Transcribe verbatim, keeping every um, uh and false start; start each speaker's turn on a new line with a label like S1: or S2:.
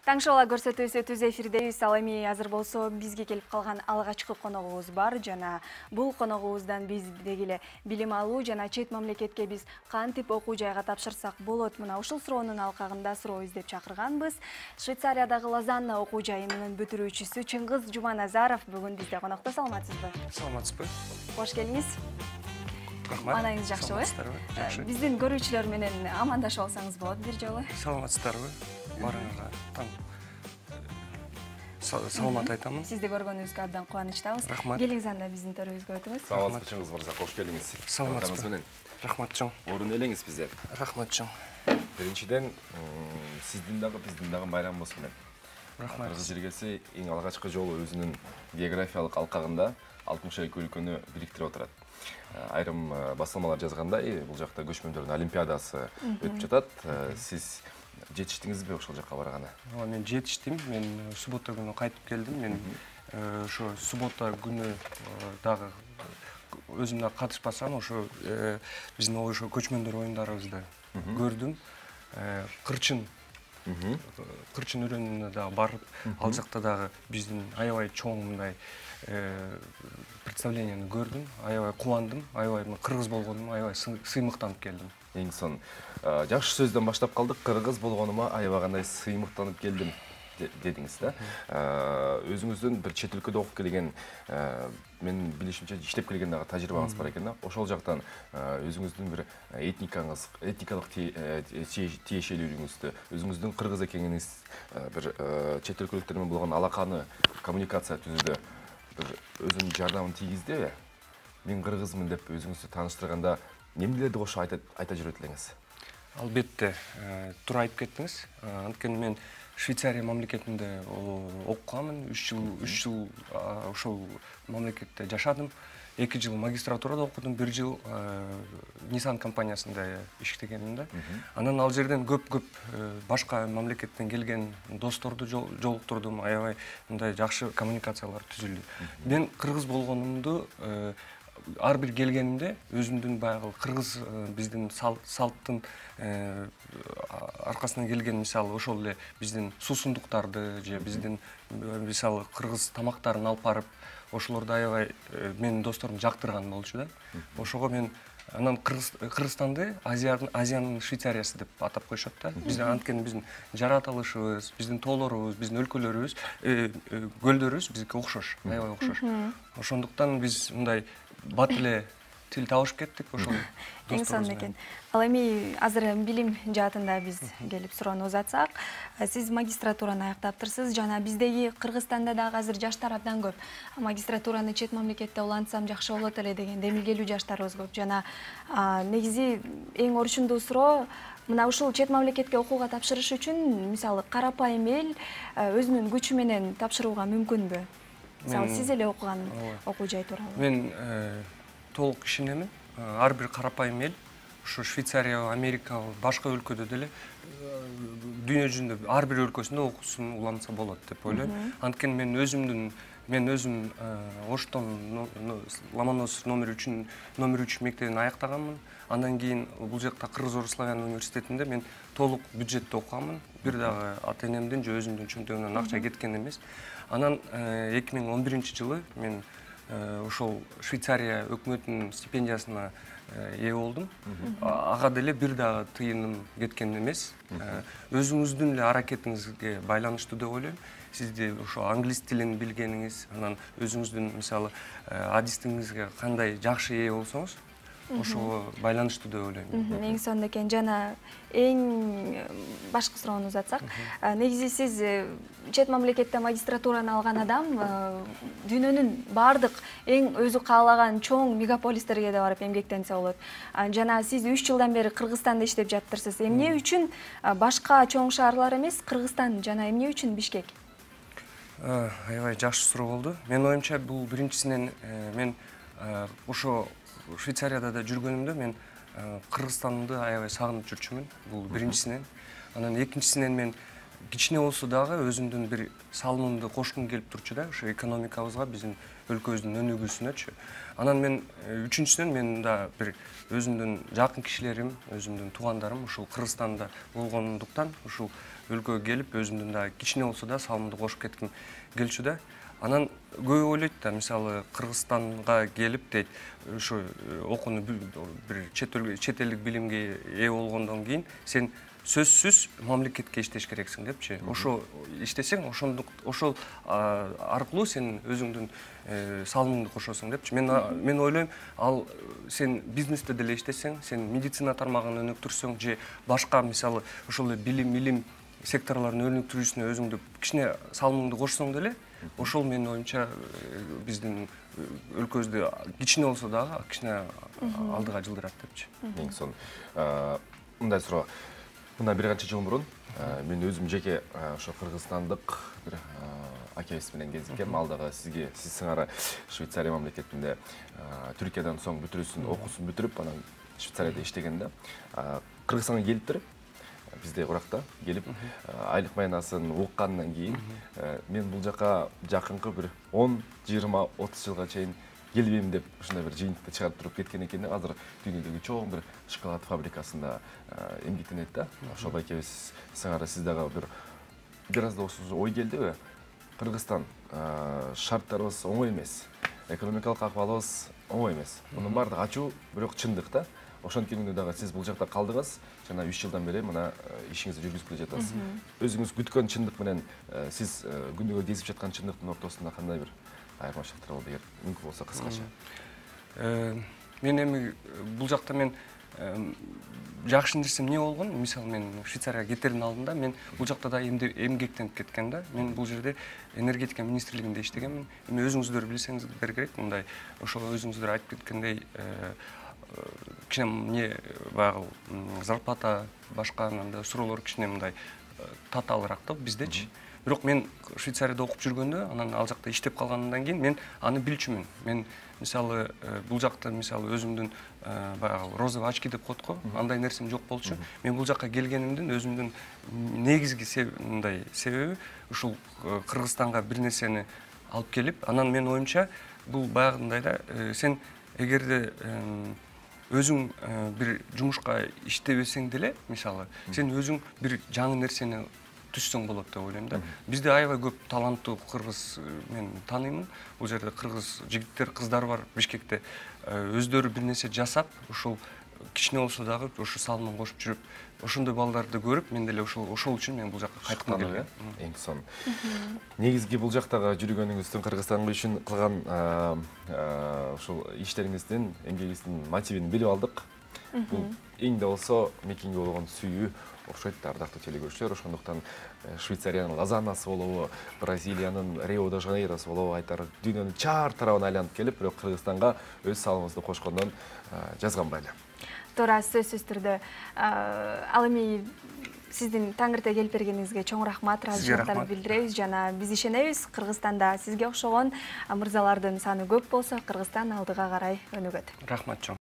S1: Таңшола көрсөтүүсү түз эфирдебиз. Ал эми азыр болсо бизге келип калган алгачкы коногубуз бар жана бул коногубуздан биз деги эле билим алуу жана чет мамлекетке биз кантип окуу жайга тапшырсак болот, мына ушул суроонун алкагында суроо издеп чакырганбыз. Швейцариядагы Лозанна окуу жайынын бүтүрүүчүсү Чыңгыз Жуманазаров бүгүн бизде конокто. Саламатсызбы?
S2: Саламатсызбы.
S1: Кош келиңиз.
S2: Рахмат.
S1: Маанайыңыз жакшыбы?
S2: Жакшы.
S1: Биздин көрүүчүлөр менен амандашып алсаңыз болот бир жолу.
S2: Саламатсыздарбы? Барыңызга таң саламат айтамын.
S1: Сизди көргөнүбүзгө абдан кубанычтабыз.
S2: Рахмат.
S1: Келиңиз анда биздин төрүбүзгө өтүңүз.
S3: Саламатсызбы Чыңгыз мырза, кош келиңиз.
S2: Саламатсызбы. Рахмат чоң.
S3: Орун элеңиз бизде.
S2: Рахмат чоң.
S3: Биринчиден, сиздин дагы биздин дагы байрам болсун эле.
S2: Рахмат.
S3: Кыргыз жергеси эң алгачкы жолу өзүнүн географиялык алкагында алтымыш эки өлкөнү бириктирип отурат. Айрым басылмалар жазгандай, бул жакта көчмөндөрдүн олимпиадасы өтүп жатат. Сиз жетиштиңизби ошол жака барганы?
S2: Ооба, мен жетиштим. Мен суббота күнү кайтып келдим. Мен ошо суббота күнү дагы өзүм да катышпасам, ошо биздин ошо көчмөндөр оюндарыбызды көрдүм. Кырчын Кырчын өрөөнүнө дагы барып, ал жакта дагы биздин аябай чоң мындай представленияны көрдүм. Аябай кубандым, аябай кыргыз болгонума аябай сыймыктанып келдим.
S3: Эң сон жакшы сөздөн баштап калдык. Кыргыз болгонума аябагандай сыймыктанып келдим дедиңиз да. Өзүңүздүн бир чет өлкөдө окуп келген, мен билишимче иштеп келген дагы тажрыйбаңыз бар экен да. Ошол жактан өзүңүздүн бир этникаңыз, этникалык тиешелүүлүгүңүздү, өзүңүздүн кыргыз экениңиз, бир чет өлкөлүктөр менен болгон алаканы, коммуникация түзүүдө бир өзүнүн жардамын тийгиздеби? Мен кыргызмын деп өзүңүздү тааныштырганда эмнелерди кошо айта жүрөт элеңиз?
S2: Албетте, туура айтып кеттиңиз. Анткени мен Швейцария мамлекетинде окуганмын. үч жыл, үч жыл ошол мамлекетте жашадым. эки жыл магистратурада окудум, бир жыл Nissan компаниясында иштегенмин да. Анан ал жерден көп-көп башка мамлекеттен келген досторду жолуктурдум, аябай мындай жакшы коммуникациялар түзүлдү. Мен кыргыз болгонумду ар бир келгенимде өзүмдүн баягы кыргыз биздин салттын аркасынан келген, мисалы ошол эле биздин суусундуктарды же биздин мисалы кыргыз тамактарын алып барып, ошолорду аябай менин досторум жактырган болчу да. Ошого мен анан Кыргызстанды Азиянын Швейцариясы деп атап коюшат да. Биздин анткени биздин жаратылышыбыз, биздин тоолорубуз, биздин өлкөлөрүбүз, көлдөрүбүз бизге окшош, аябай окшош. Ошондуктан биз мындай бат эле тил табышып кеттик ошол
S1: досторубуз. Эң сонун экен. Ал эми азыр билим жаатында биз келип суроону узатсак, сиз магистратураны аяктаптырсыз жана биздеги Кыргызстанда дагы азыр жаштар абдан көп. Магистратураны чет мамлекетте улантсам жакшы болот эле деген демилгелүү жаштарыбыз көп. Жана негизи эң орчундуу суроо, мына ушул чет мамлекетке окууга тапшырыш үчүн, мисалы, карапайым эл өзүнүн күчү менен тапшырууга мүмкүнбү? Мисалы, сиз эле окуган окуу жай тууралуу.
S2: Мен толук ишенемин. Ар бир карапайым эл, ушу Швейцария, Америка, башка өлкөдө деле дүйнө жүзүндө ар бир өлкөсүндө окуусун улантса болот деп ойлойм. Анткени мен өзүмдүн мен өзүм Оштон Ломоносов номер үчүн номер үч мектебин аяктаганмын. Андан кийин бул жакта Кыргыз-Орус славян университетинде мен толук бюджетте окуганмын. Бир дагы ата энемдин же өзүмдүн чөнтөгүмөн акча кеткен эмес. Анан эки миң он биринчи жылы мен ошол Швейцария өкмөтүнүн стипендиясына ээ болдум. Ага деле бир дагы тыйыным кеткен эмес. Өзүңүздүн эле аракетиңизге байланыштуу деп ойлойм. Сизди ошо англис тилин билгениңиз, анан өзүңүздүн мисалы адистиңизге кандай жакшы ээ болсоңуз, ошого байланыштуу деп ойлойм.
S1: Эң сонун экен. Жана эң башкы суроону узатсак, негизи сиз чет мамлекетте магистратураны алган адам дүйнөнүн бардык эң өзү каалаган чоң мегаполистерге да барып эмгектенсе болот. Жана сиз үч жылдан бери Кыргызстанда иштеп жатырсыз. Эмне үчүн башка чоң шаарлар эмес, Кыргызстан жана эмне үчүн Бишкек?
S2: Аябай жакшы суроо болду. Мен оюмча бул биринчисинен мен ошо Швейцарияда да жүргөнүмдө мен Кыргызстанды аябай сагынып жүрчүмүн. Бул биринчисинен. Анан экинчисинен мен кичине болсо дагы өзүмдүн бир салымымды кошкум келип турчу да ошо экономикабызга, биздин өлкөбүздүн өнүгүүсүнөчү. Анан мен үчүнчүсүнөн мен да бир өзүмдүн жакын кишилерим, өзүмдүн туугандарым ушул Кыргызстанда болгондуктан ушул өлкөгө келип өзүмдүн да кичине болсо да салымымды кошуп кетким келчү да. Анан көбү ойлойт да, мисалы Кыргызстанга келип дейт, ушу окууну бир чет элдик билимге ээ болгондон кийин сен сөзсүз мамлекетке иштеш керексиң депчи. Ошо иштесең, ошондук ошол аркылуу сен өзүңдүн салымыңды кошосуң депчи. Мен мен ойлойм, ал сен бизнесте деле иштесең, сен медицина тармагын өнүктүрсөң же башка мисалы ошол билим билим секторлорун өнүктүрүүсүнө өзүңдү кичине салымыңды кошсоң деле, ошол менин оюмча биздин өлкөбүздү кичине болсо дагы кичине алдыга жылдырат депчи.
S3: Эң сонун. Мындай суроо. Мына бир канча жыл мурун мен өзүм жеке ошо кыргызстандык бир акебиз менен кезиккем. Ал дагы сизге, сиз сыңары Швейцария мамлекетинде Түркиядан соң бүтүрүүсүн окуусун бүтүрүп, анан Швейцарияда иштеген да. Кыргызстанга келиптир. Бизде уракта келип, айлык майнасын уккандан кийин мен бул жака жакынкы бир он, жыйырма, отуз жылга чейин келбейм деп ушундай бир жыйынтыкты чыгарып туруп кеткен экен. Азыр дүйнөдөгү чоң бир шоколад фабрикасында эмгектенет да. Ошол экебиз сыңары сиз дагы бир бир аз да болсо ой келдиби? Кыргызстан шарттарыбыз оңой эмес, экономикалык акыбалыбыз оңой эмес. Мунун баардыгы ачуу, бирок чындык да. Ошонтип күндө дагы сиз бул жакта калдыгыз, жана үч жылдан бери мына ишиңизди жүргүзүп келе жатасыз. Өзүңүз күткөн чындык менен сиз күнүгө кезип жаткан чындыктын ортосунда кандай бир айырмачылыктар болду, эгер мүмкүн болсо кыскача?
S2: Мен эми бул жакта мен жакшы нерсем эмне болгон? Мисалы мен Швейцарияга кетердин алдында мен бул жакта да эмгектенип кеткен да. Мен бул жерде энергетика министрлигинде иштегенмин. Эми өзүңүздөр билсеңиздер керек, мындай ошол өзүңүздөр айтып кеткендей кичине эмне баягы зарплата башка мындай суроолор кичине мындай татаалыраак да биздечи. Бирок мен Швейцарияда окуп жүргөндө, анан ал жакта иштеп калгандан кийин мен аны билчүмүн. Мен мисалы бул жакта мисалы өзүмдүн баягы розовый очки деп коет го, андай нерсем жок болчу. Мен бул жакка келгенимдин өзүмдүн негизги мындай себеби ушул Кыргызстанга бир нерсени алып келип, анан менин оюмча бул баягындай да, сен эгерде өзүң бир жумушка иштебесең деле, мисалы, сен өзүң бир жаңы нерсени түшсөң болот деп ойлойм да. Бизде аябай көп таланттуу кыргыз мен тааныймын. Бул жерде кыргыз жигиттер, кыздар бар Бишкекте. Өздөрү бир нерсе жасап, ушул кичине болсо дагы ошо салымын кошуп жүрүп, ошондой балдарды көрүп, мен деле ошол ошол үчүн мен бул жакка кайткым келген.
S3: Эң сонун. Негизги бул жактагы жүргөнүңүздүн, Кыргызстанга үчүн кылган ошол иштериңиздин, эмгегиңиздин мотивин билип алдык. Бул эң да болсо мекенге болгон сүйүү окшойт да, ардактуу телекөрүүчүлөр. Ошондуктан Швейцариянын Лозаннасы болобу, Бразилиянын Рио-де-Жанейросы болобу, айтар дүйнөнүн чар тарабына айланып келип, бирок Кыргызстанга өз салымыңызды кошкондон жазганбайлы.
S1: Туура, сөзсүз түрдө. Ал эми сиздин таңырта келип бергениңизге чоң рахмат, ыраазычылыктарды билдиребиз. Жана биз ишенебиз, Кыргызстанда сизге окшогон мырзалардын саны көп болсо, Кыргызстан алдыга карай өнүгөт.
S2: Рахмат чоң.